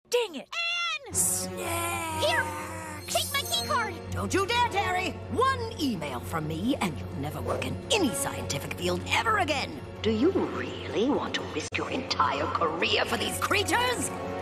Dang it! Anne! Snake! Here! Take my key card! Don't you dare, Terry! One email from me, and you'll never work in any scientific field ever again. Do you really want to risk your entire career for these creatures?